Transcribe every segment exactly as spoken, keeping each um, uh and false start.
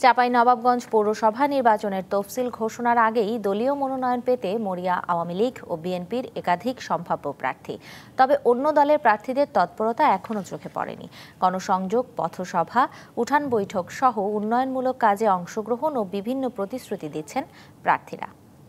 চাঁপাইনবাবগঞ্জ পৌরসভা নির্বাচনের তফসিল ঘোষণার আগেই দলীয় মনোনয়ন পেতে মরিয়া আওয়ামী লীগ ও বিএনপির একাধিক সম্ভাব্য প্রার্থী। তবে অন্য দলের প্রার্থীদের তৎপরতা এখনও চোখে পড়েনি। গণসংযোগ, পথসভা, উঠান বৈঠক সহ উন্নয়নমূলক কাজে অংশগ্রহণ ও বিভিন্ন প্রতিশ্রুতি দিচ্ছেন প্রার্থীরা।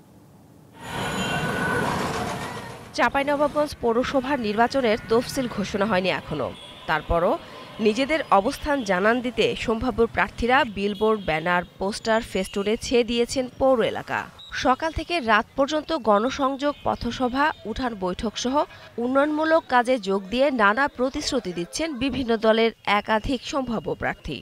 চাঁপাইনবাবগঞ্জ পৌরসভার নির্বাচনের তফসিল ঘোষণা হয়নি এখনো। তারপরও নিজেদের অবস্থান জানান দিতে সম্ভাব্য প্রার্থীরা বিলবোর্ড, ব্যানার, পোস্টার, ফেস্টুনে ছেয়ে দিয়েছেন পৌর এলাকা। সকাল থেকে রাত পর্যন্ত গণসংযোগ, পথসভা, উঠান বৈঠক সহ উন্নয়নমূলক কাজে যোগ দিয়ে নানা প্রতিশ্রুতি দিচ্ছেন বিভিন্ন দলের একাধিক সম্ভাব্য প্রার্থী।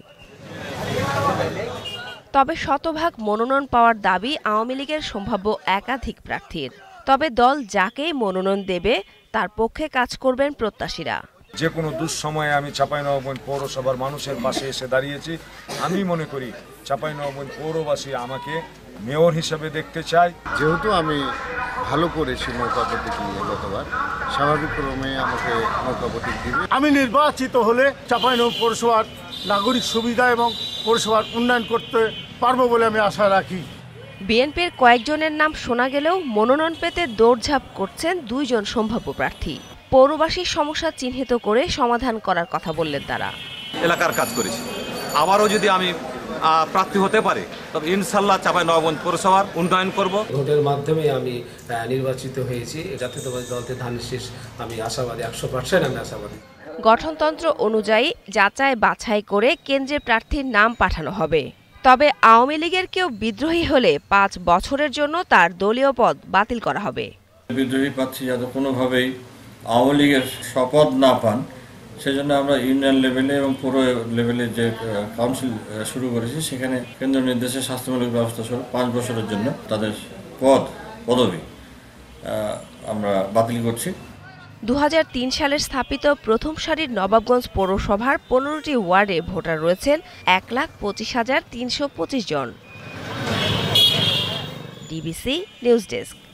তবে শতভাগ মনোনয়ন পাওয়ার দাবি আওয়ামী লীগের সম্ভাব্য একাধিক প্রার্থীর। তবে দল যাকেই মনোনয়ন দেবে তার পক্ষে কাজ করবেন প্রত্যাশীরা। যে কোনো দুঃসময়ে আমি চাঁপাইনবাবগঞ্জ পৌরসভার মানুষের পাশে এসে দাঁড়িয়েছি। আমি মনে করি চাঁপাইনবাবগঞ্জ পৌরবাসী আমাকে মেয়র হিসেবে দেখতে চায়। যেহেতু আমি ভালো করেছি নৌকা প্রতীক নিয়ে গতবার, স্বাভাবিক ক্রমে আমাকে নৌকা প্রতীক দিবে। আমি নির্বাচিত হলে চাঁপাইনবাবগঞ্জ পৌরসভার নাগরিক সুবিধা এবং পৌরসভার উন্নয়ন করতে পারবো বলে আমি আশা রাখি। বিএনপির কয়েকজনের নাম শোনা গেলেও মনোনয়ন পেতে দৌড়ঝাঁপ করছেন দুইজন সম্ভাব্য প্রার্থী। পৌরবাসীর সমস্যা চিহ্নিত করে সমাধান করার কথা বললেন তারা। এলাকার কাজ করেছি, আবারও যদি আমি প্রার্থী হতে পারি তবে ইনশাল্লাহ চাঁপাইনবাবগঞ্জ পৌরসভার উন্নয়ন করব। ভোটের মাধ্যমে আমি নির্বাচিত হয়েছি। জাতীয়তাবাদী দলতে ধানের শীষ, আমি আশাবাদী, একশো পার্সেন্ট আমি আশাবাদী। গঠনতন্ত্র অনুযায়ী যাচাই বাছাই করে কেন্দ্রের প্রার্থীর নাম পাঠানো হবে। তবে আওয়ামী লীগের কেউ বিদ্রোহী হলে পাঁচ বছরের জন্য তার দলীয় পদ বাতিল করা হবে। বিদ্রোহী প্রার্থী যাতে কোনোভাবেই আওয়ামী লীগের শপথ না পান, সেজন্য আমরা ইউনিয়ন লেভেলে এবং পুরো লেভেলে যে কাউন্সিল শুরু করেছি, সেখানে কেন্দ্রীয় নির্দেশে স্বাস্থ্যমূলক ব্যবস্থা স্বরূপ পাঁচ বছরের জন্য তাদের পদ পদবি আমরা বাতিল করছি। দু হাজার তিন সালের স্থাপিত প্রথম সারির নবাবগঞ্জ পৌরসভার পনেরোটি ওয়ার্ডে ভোটার রয়েছেন এক লাখ পঁচিশ হাজার তিনশো পঁচিশ জন। DBC news desk.